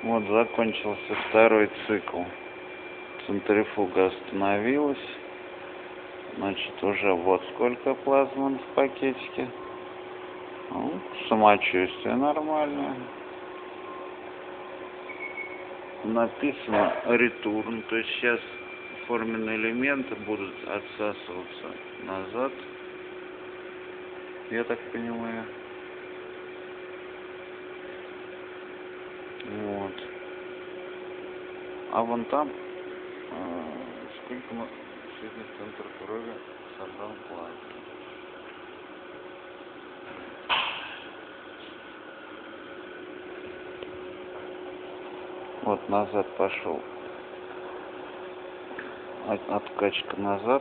Вот закончился второй цикл. Центрифуга остановилась. Значит, уже вот сколько плазмон в пакетике. Ну, самочувствие нормальное. Написано return, то есть сейчас форменные элементы будут отсасываться назад, я так понимаю. Вот. А вон там сколько средний центр крови собрал плазму. Вот назад пошел. Откачка назад.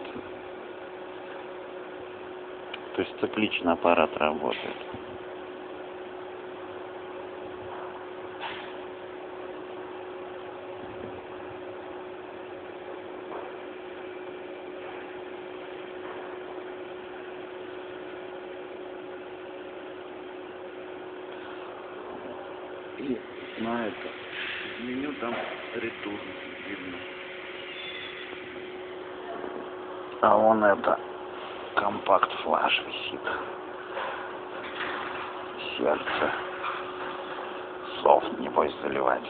То есть цикличный аппарат работает. И на это меню там return видно. А вон это компакт флаш висит. Сердце. Софт, небось, заливать.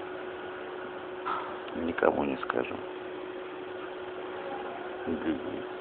Никому не скажу. Беги.